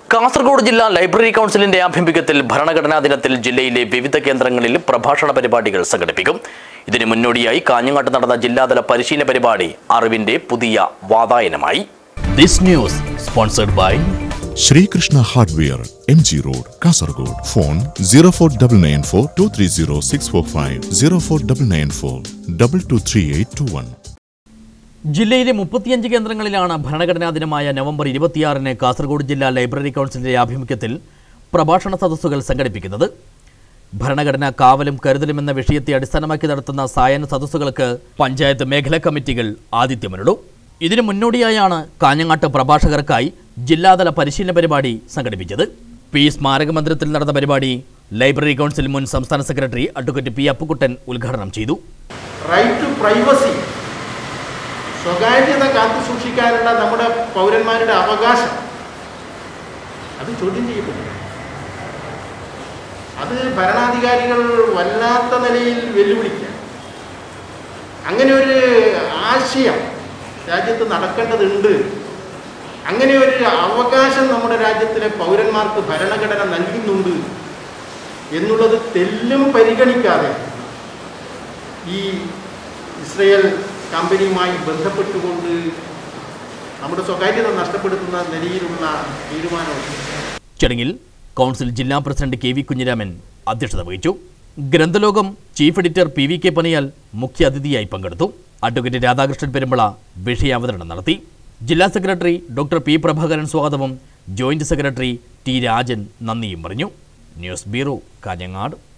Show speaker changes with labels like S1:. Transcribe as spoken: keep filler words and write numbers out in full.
S1: കാസർഗോഡ് ജില്ലാ ലൈബ്രറി കൗൺസിലിന്റെ ആഭിമുഖ്യത്തിൽ ഭരണഘടനാ ദിനത്തിൽ ജില്ലയിലെ വിവിധ കേന്ദ്രങ്ങളിൽ പ്രഭാഷണ പരിപാടികൾ സംഘടിപ്പിക്കും. ഇതിന് മുന്നോടിയായി കാഞ്ഞങ്ങാട്ട് നടന്ന ജില്ലാതല പരിശീലന പരിപാടി അറിവിന്റെ പുതിയ വാതായനമായി. This news sponsored by
S2: Sreekrishna hardware, M G road, Kasaragod. Phone zero four double nine four two three zero six four five zero four double nine four double two three eight two one.
S1: ജില്ലയിലെ മുപ്പത്തിയഞ്ച് കേന്ദ്രങ്ങളിലാണ് ഭരണഘടനാ ദിനമായ November ഇരുപത്തിയാറിന് കാസർഗോഡ് ജില്ലാ library കൗൺസിലിന്റെ ആഭിമുഖ്യത്തിൽ പ്രഭാഷണ സദസ്സുകൾ സംഘടിപ്പിക്കുന്നത്. ഭരണഘടന കാവലും കരുതലും എന്ന വിഷയത്തെ അടിസ്ഥാനമാക്കി നടത്തുന്ന സായന സദസ്സുകൾക്ക് പഞ്ചായത്ത് മേഖലാ കമ്മിറ്റികൾ ആതിഥ്യമരുളും. ഇതിനു മുന്നോടിയായാണ് കാഞ്ഞങ്ങാട്ട് പ്രഭാഷകർക്കായി ജില്ലാതല പരിശീലന പരിപാടി സംഘടിപ്പിച്ചത്. പി സ്മാരക മന്ദിരത്തിൽ നടന്ന പരിപാടി ലൈബ്രറി കൗൺസിൽ മുൻ സംസ്ഥാന സെക്രട്ടറി അഡ്വക്കേറ്റ് പി അപ്പുക്കുട്ടൻ ഉദ്ഘാടനം ചെയ്തു.
S3: റൈറ്റ് ടു പ്രൈവസി, സ്വകാര്യത കാത്തു സൂക്ഷിക്കാനുള്ള നമ്മുടെ പൗരന്മാരുടെ അവകാശം അത് ചോദ്യം ചെയ്യപ്പെടുന്നു. അത് ഭരണാധികാരികൾ വല്ലാത്ത നിലയിൽ വെല്ലുവിളിക്കുക. അങ്ങനെ ഒരു ആശയം രാജ്യത്ത് നടക്കേണ്ടതുണ്ട്. അങ്ങനെ ഒരു അവകാശം നമ്മുടെ രാജ്യത്തിലെ പൗരന്മാർക്ക് ഭരണഘടന നൽകുന്നുണ്ട് എന്നുള്ളത് തെല്ലും പരിഗണിക്കാതെ ഈ ഇസ്രയേൽ കമ്പനിയുമായി ബന്ധപ്പെട്ടുകൊണ്ട് നമ്മുടെ സ്വകാര്യത നഷ്ടപ്പെടുത്തുന്ന നിലയിലുള്ള തീരുമാനമുണ്ട്.
S1: ചടങ്ങിൽ കൗൺസിൽ ജില്ലാ പ്രസിഡന്റ് കെ വി കുഞ്ഞിരാമൻ അധ്യക്ഷത വഹിച്ചു. Granthalokam chief editor P V K Paniyal മുഖ്യാതിഥിയായി പങ്കെടുത്തു. അഡ്വക്കേറ്റ് രാധാകൃഷ്ണൻ പെരുമ്പള വിഷയാവതരണം നടത്തി. ജില്ലാ സെക്രട്ടറി ഡോക്ടർ പി പ്രഭാകരൻ സ്വാഗതവും ജോയിന്റ് സെക്രട്ടറി ടി രാജൻ നന്ദിയും പറഞ്ഞു. News bureau, Kanhangad.